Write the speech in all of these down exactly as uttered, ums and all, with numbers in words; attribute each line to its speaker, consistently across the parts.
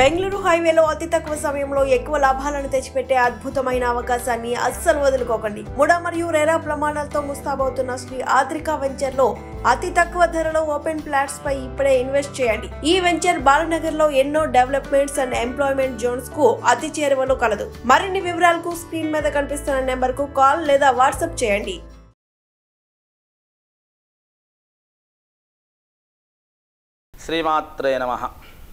Speaker 1: బెంగళూరు హైవేలో అతి తక్కువ సమయంలో ఎక్కువ లాభాలను తెచ్చిపెట్టే అద్భుతమైన అవకాశాన్ని అస్సలు వదులుకోకండి. ముడా మరియు రెరా ప్రమాణాలతో ముస్తాబవుతున్న శ్రీ ఆద్రిక వెంచర్ లో అతి తక్కువ ధరలో ఓపెన్ ఫ్లాట్స్ పై ఇప్పుడే ఇన్వెస్ట్ చేయండి. ఈ వెంచర్ బాలనగర్ లో ఎన్నో డెవలప్మెంట్స్ అండ్ ఎంప్లాయ్మెంట్ జోన్స్ కు అతి చేరువలో కలదు. మరిన్ని వివరాలకు స్క్రీన్ మీద కనిపిస్తున్న నెంబర్ కు కాల్ లేదా వాట్సాప్ చేయండి.
Speaker 2: శ్రీమాత్రే నమః.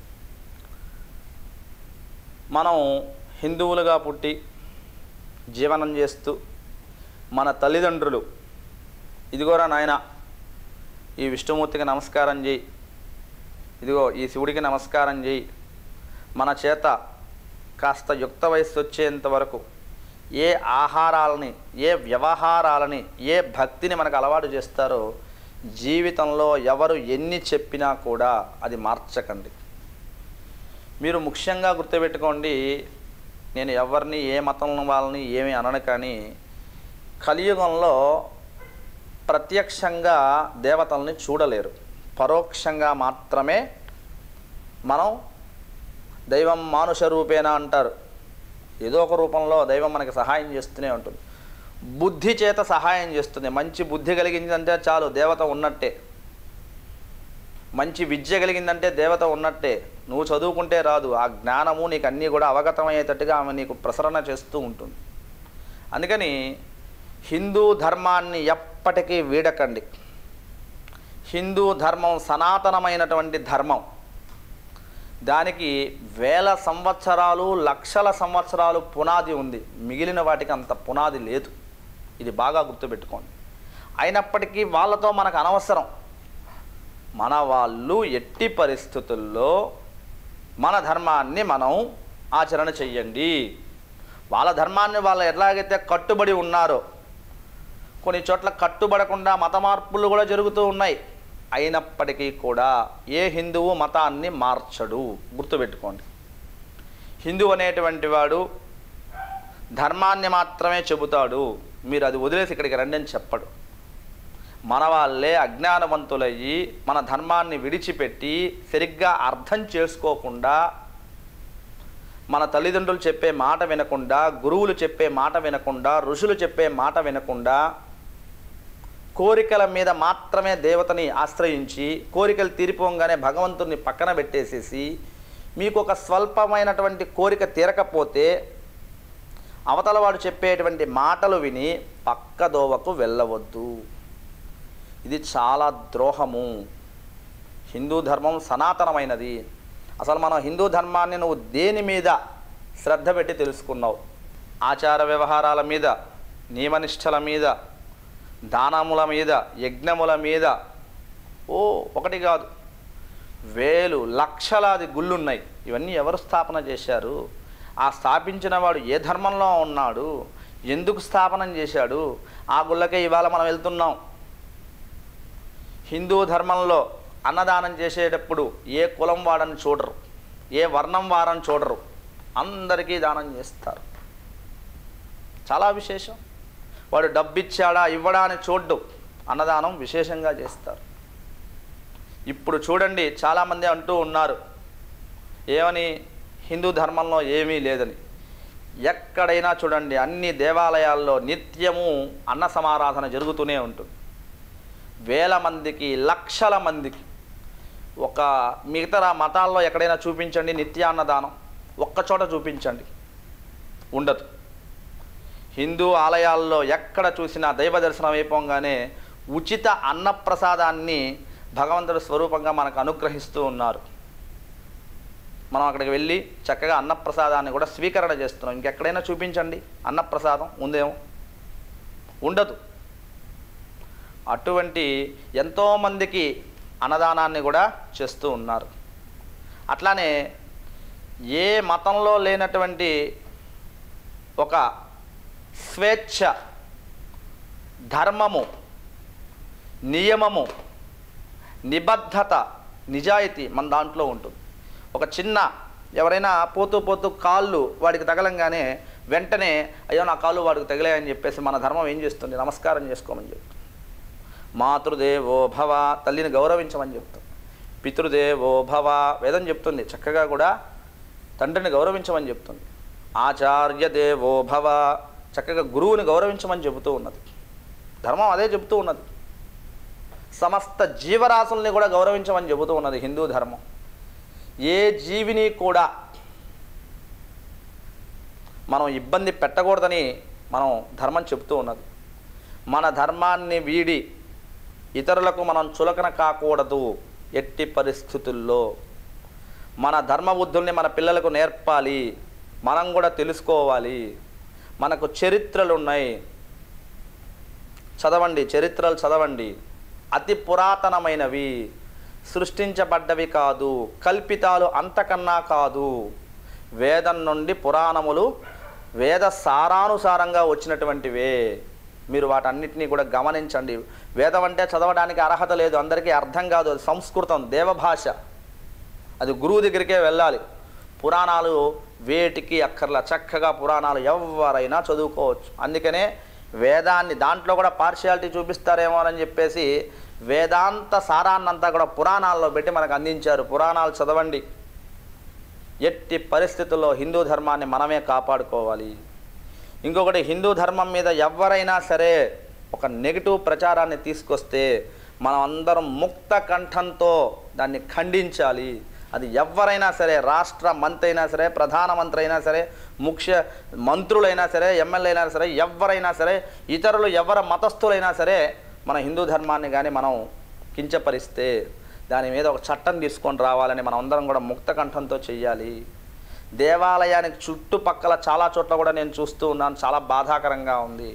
Speaker 2: మనం హిందువులుగా పుట్టి జీవనం చేస్తూ మన తల్లిదండ్రులు ఇదిగోరా నాయన ఈ విష్ణుమూర్తికి నమస్కారం చేయి, ఇదిగో ఈ శివుడికి నమస్కారం చేయి, మన చేత కాస్త యుక్త వయస్సు వచ్చేంత వరకు ఏ ఆహారాలని ఏ వ్యవహారాలని ఏ భక్తిని మనకు అలవాటు చేస్తారో జీవితంలో ఎవరు ఎన్ని చెప్పినా కూడా అది మార్చకండి. మీరు ముఖ్యంగా గుర్తుపెట్టుకోండి, నేను ఎవరిని ఏ మతం వాళ్ళని ఏమి అనను, కానీ కలియుగంలో ప్రత్యక్షంగా దేవతల్ని చూడలేరు, పరోక్షంగా మాత్రమే మనం దైవం మానుష రూపేణ అంటారు. ఏదో ఒక రూపంలో దైవం మనకి సహాయం చేస్తూనే ఉంటుంది, బుద్ధి చేత సహాయం చేస్తుంది. మంచి బుద్ధి కలిగిందంటే చాలు దేవత ఉన్నట్టే, మంచి విద్య కలిగిందంటే దేవత ఉన్నట్టే. నువ్వు చదువుకుంటే రాదు, ఆ జ్ఞానము నీకు అన్నీ కూడా అవగతమయ్యేటట్టుగా ఆమె నీకు ప్రసరణ చేస్తూ ఉంటుంది. అందుకని హిందూ ధర్మాన్ని ఎప్పటికీ వీడకండి. హిందూ ధర్మం సనాతనమైనటువంటి ధర్మం, దానికి వేల సంవత్సరాలు లక్షల సంవత్సరాలు పునాది ఉంది, మిగిలిన వాటికి అంత పునాది లేదు. ఇది బాగా గుర్తుపెట్టుకోండి. అయినప్పటికీ వాళ్ళతో మనకు అనవసరం. మన వాళ్ళు ఎట్టి పరిస్థితుల్లో మన ధర్మాన్ని మనం ఆచరణ చెయ్యండి. వాళ్ళ ధర్మాన్ని వాళ్ళు ఎలాగైతే కట్టుబడి ఉన్నారో, కొన్ని చోట్ల కట్టుబడకుండా మత మార్పులు కూడా జరుగుతూ ఉన్నాయి. అయినప్పటికీ కూడా ఏ హిందువు మతాన్ని మార్చడు, గుర్తుపెట్టుకోండి. హిందువు అనేటువంటి వాడు ధర్మాన్ని మాత్రమే చెబుతాడు, మీరు అది వదిలేసి ఇక్కడికి రండి అని చెప్పడు. మన వాళ్ళే అజ్ఞానవంతులయ్యి మన ధర్మాన్ని విడిచిపెట్టి సరిగ్గా అర్థం చేసుకోకుండా, మన తల్లిదండ్రులు చెప్పే మాట వినకుండా, గురువులు చెప్పే మాట వినకుండా, ఋషులు చెప్పే మాట వినకుండా, కోరికల మీద మాత్రమే దేవతని ఆశ్రయించి కోరికలు తీరిపోగానే భగవంతుడిని పక్కన పెట్టేసేసి, మీకు ఒక స్వల్పమైనటువంటి కోరిక తీరకపోతే అవతల వాడు చెప్పేటువంటి మాటలు విని పక్కదోవకు వెళ్ళవద్దు. ఇది చాలా ద్రోహము. హిందూ ధర్మం సనాతనమైనది. అసలు మనం హిందూ ధర్మాన్ని నువ్వు దేని మీద శ్రద్ధ పెట్టి తెలుసుకున్నావు? ఆచార వ్యవహారాల మీద, నియమనిష్టల మీద, దానముల మీద, యజ్ఞముల మీద. ఓ ఒకటి కాదు, వేలు లక్షలాది గుళ్ళున్నాయి. ఇవన్నీ ఎవరు స్థాపన చేశారు? ఆ స్థాపించిన వాడు ఏ ధర్మంలో ఉన్నాడు? ఎందుకు స్థాపనం చేశాడు? ఆ గుళ్ళకే ఇవాళ మనం వెళ్తున్నాం. హిందూ ధర్మంలో అన్నదానం చేసేటప్పుడు ఏ కులం వాడని చూడరు, ఏ వర్ణం వారని చూడరు, అందరికీ దానం చేస్తారు. చాలా విశేషం. వాడు డబ్బు ఇచ్చాడా ఇవ్వడా అని చూడ్డు, అన్నదానం విశేషంగా చేస్తారు. ఇప్పుడు చూడండి, చాలామంది అంటూ ఉన్నారు ఏమని, హిందూ ధర్మంలో ఏమీ లేదని. ఎక్కడైనా చూడండి, అన్ని దేవాలయాల్లో నిత్యము అన్న సమారాధన జరుగుతూనే ఉంటుంది. వేల మందికి, లక్షల మందికి. ఒక మిగతా మతాల్లో ఎక్కడైనా చూపించండి నిత్యాన్నదానం, ఒక్కచోట చూపించండి, ఉండదు. హిందూ ఆలయాల్లో ఎక్కడ చూసినా దైవ దర్శనం అయిపోగానే ఉచిత అన్నప్రసాదాన్ని భగవంతుడి స్వరూపంగా మనకు అనుగ్రహిస్తూ ఉన్నారు. మనం అక్కడికి వెళ్ళి చక్కగా అన్నప్రసాదాన్ని కూడా స్వీకరణ చేస్తున్నాం. ఇంకెక్కడైనా చూపించండి అన్నప్రసాదం, ఉందేమో? ఉండదు. అటువంటి ఎంతోమందికి అన్నదానాన్ని కూడా చేస్తూ ఉన్నారు. అట్లానే ఏ మతంలో లేనటువంటి ఒక స్వేచ్ఛ, ధర్మము, నియమము, నిబద్ధత, నిజాయితీ మన దాంట్లో ఉంటుంది. ఒక చిన్న ఎవరైనా పోతూ పోతూ కాళ్ళు వాడికి తగలంగానే వెంటనే అయ్యో నా కాళ్ళు వాడికి తగిలాయని చెప్పేసి మన ధర్మం ఏం చేస్తుంది? నమస్కారం చేసుకోమని చెప్తుంది. మాతృదేవో భవ, తల్లిని గౌరవించమని చెప్తుంది. పితృదేవో భవ వేదం చెప్తుంది. చక్కగా కూడా తండ్రిని గౌరవించమని చెప్తుంది. ఆచార్య దేవో భవ, చక్కగా గురువుని గౌరవించమని చెబుతూ ఉన్నది. ధర్మం అదే చెబుతూ ఉన్నది. సమస్త జీవరాశుల్ని కూడా గౌరవించమని చెబుతూ ఉన్నది హిందూ ధర్మం. ఏ జీవిని కూడా మనం ఇబ్బంది పెట్టకూడదని మనం ధర్మం చెబుతూ ఉన్నది. మన ధర్మాన్ని వీడి ఇతరులకు మనం చులకన కాకూడదు. ఎట్టి పరిస్థితుల్లో మన ధర్మబుద్ధుల్ని మన పిల్లలకు నేర్పాలి. మనం కూడా తెలుసుకోవాలి. మనకు చరిత్రలు ఉన్నాయి, చదవండి, చరిత్రలు చదవండి. అతి పురాతనమైనవి, సృష్టించబడ్డవి కాదు, కల్పితాలు అంతకన్నా కాదు. వేదం నుండి పురాణములు వేద సారానుసారంగా వచ్చినటువంటివే. మీరు వాటన్నిటినీ కూడా గమనించండి. వేదం అంటే చదవడానికి అర్హత లేదు, అందరికీ అర్థం కాదు. అది సంస్కృతం, దేవభాష, అది గురువు దగ్గరికే వెళ్ళాలి. పురాణాలు వేటికి అక్కర్లా, చక్కగా పురాణాలు ఎవరైనా చదువుకోవచ్చు. అందుకనే వేదాన్ని దాంట్లో కూడా పార్షియాలిటీ చూపిస్తారేమో అని చెప్పేసి వేదాంత సారాన్నంతా కూడా పురాణాల్లో పెట్టి మనకు అందించారు. పురాణాలు చదవండి. ఎట్టి పరిస్థితుల్లో హిందూ ధర్మాన్ని మనమే కాపాడుకోవాలి. ఇంకొకటి, హిందూ ధర్మం మీద ఎవరైనా సరే ఒక నెగిటివ్ ప్రచారాన్ని తీసుకొస్తే మనం అందరం ముక్త కంఠంతో దాన్ని ఖండించాలి. అది ఎవరైనా సరే, రాష్ట్ర మంత్రి అయినా సరే, ప్రధానమంత్రి అయినా సరే, ముఖ్య మంత్రులైనా సరే, ఎమ్మెల్యే అయినా సరే, ఎవరైనా సరే, ఇతరులు ఎవరి మతస్థులైనా సరే, మన హిందూ ధర్మాన్ని కానీ మనం కించపరిస్తే దాని మీద ఒక చట్టం తీసుకొని రావాలని మనం అందరం కూడా ముక్త కంఠంతో చెయ్యాలి. దేవాలయానికి చుట్టుపక్కల చాలా చోట్ల కూడా నేను చూస్తూ ఉన్నాను, చాలా బాధాకరంగా ఉంది.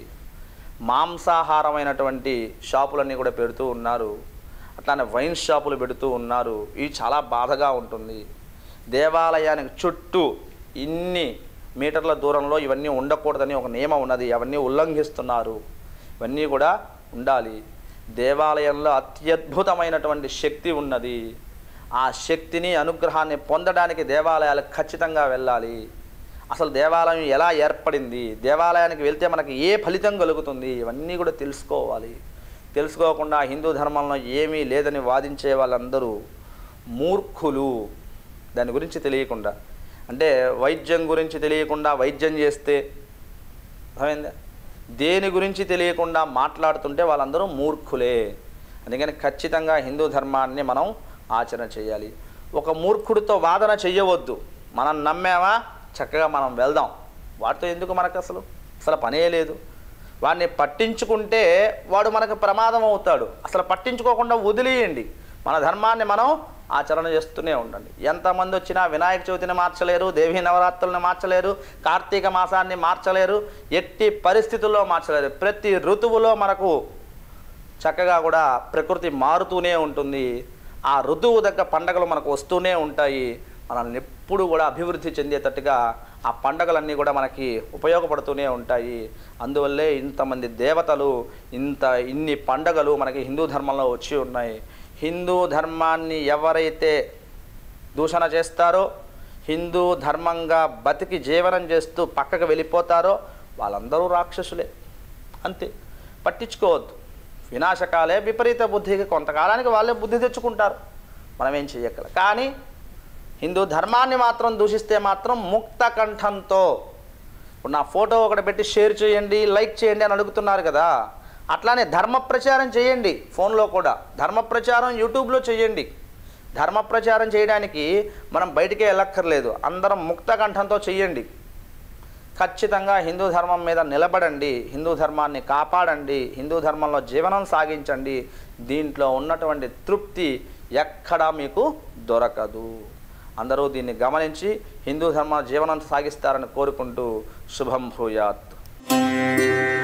Speaker 2: మాంసాహారమైనటువంటి షాపులన్నీ కూడా పెడుతూ ఉన్నారు, అట్లానే వైన్ షాపులు పెడుతూ ఉన్నారు. ఇవి చాలా బాధగా ఉంటుంది. దేవాలయానికి చుట్టూ ఇన్ని మీటర్ల దూరంలో ఇవన్నీ ఉండకూడదని ఒక నియమం ఉన్నది, అవన్నీ ఉల్లంఘిస్తున్నారు. ఇవన్నీ కూడా ఉండాలి. దేవాలయంలో అత్యద్భుతమైనటువంటి శక్తి ఉన్నది. ఆ శక్తిని, అనుగ్రహాన్ని పొందడానికి దేవాలయాలకు ఖచ్చితంగా వెళ్ళాలి. అసలు దేవాలయం ఎలా ఏర్పడింది, దేవాలయానికి వెళ్తే మనకి ఏ ఫలితం కలుగుతుంది, ఇవన్నీ కూడా తెలుసుకోవాలి. తెలుసుకోకుండా హిందూ ధర్మంలో ఏమీ లేదని వాదించే వాళ్ళందరూ మూర్ఖులు. దాని గురించి తెలియకుండా, అంటే వైద్యం గురించి తెలియకుండా వైద్యం చేస్తే, అర్థమైందా, దేని గురించి తెలియకుండా మాట్లాడుతుంటే వాళ్ళందరూ మూర్ఖులే. అందుకని ఖచ్చితంగా హిందూ ధర్మాన్ని మనం ఆచరణ చేయాలి. ఒక మూర్ఖుడితో వాదన చెయ్యవద్దు. మనం నమ్మామా, చక్కగా మనం వెళ్దాం. వాటితో ఎందుకు మనకు అసలు అసలు పనే లేదు. వాడిని పట్టించుకుంటే వాడు మనకు ప్రమాదం అవుతాడు. అసలు పట్టించుకోకుండా వదిలేయండి. మన ధర్మాన్ని మనం ఆచరణ చేస్తూనే ఉండండి. ఎంతమంది వచ్చినా వినాయక చవితిని మార్చలేరు, దేవీ నవరాత్రులను మార్చలేరు, కార్తీక మాసాన్ని మార్చలేరు, ఎట్టి పరిస్థితుల్లో మార్చలేరు. ప్రతి ఋతువులో మనకు చక్కగా కూడా ప్రకృతి మారుతూనే ఉంటుంది. ఆ ఋతువు దగ్గర పండగలు మనకు వస్తూనే ఉంటాయి. మనల్ని ఎప్పుడు కూడా అభివృద్ధి చెందేటట్టుగా ఆ పండగలన్నీ కూడా మనకి ఉపయోగపడుతూనే ఉంటాయి. అందువల్లే ఇంతమంది దేవతలు, ఇంత ఇన్ని పండగలు మనకి హిందూ ధర్మంలో వచ్చి ఉన్నాయి. హిందూ ధర్మాన్ని ఎవరైతే దూషణ చేస్తారో, హిందూ ధర్మంగా బతికి జీవనం చేస్తూ పక్కకు వెళ్ళిపోతారో వాళ్ళందరూ రాక్షసులే. అంతే, పట్టించుకోవద్దు. వినాశకాలే విపరీత బుద్ధికి, కొంతకాలానికి వాళ్ళే బుద్ధి తెచ్చుకుంటారు, మనం ఏం చెయ్యగల. కానీ హిందూ ధర్మాన్ని మాత్రం దూషిస్తే మాత్రం ముక్త కంఠంతో, ఇప్పుడు నా ఫోటో ఒకటి పెట్టి షేర్ చేయండి, లైక్ చేయండి అని అడుగుతున్నారు కదా, అట్లానే ధర్మ ప్రచారం చేయండి. ఫోన్లో కూడా ధర్మ ప్రచారం యూట్యూబ్లో చేయండి. ధర్మ ప్రచారం చేయడానికి మనం బయటికే వెళ్ళక్కర్లేదు, అందరం ముక్త కంఠంతో చెయ్యండి. ఖచ్చితంగా హిందూ ధర్మం మీద నిలబడండి, హిందూ ధర్మాన్ని కాపాడండి, హిందూ ధర్మంలో జీవనం సాగించండి. దీంట్లో ఉన్నటువంటి తృప్తి ఎక్కడా మీకు దొరకదు. అందరూ దీన్ని గమనించి హిందూ ధర్మ జీవనం సాగిస్తారని కోరుకుంటూ శుభం భూయాత్.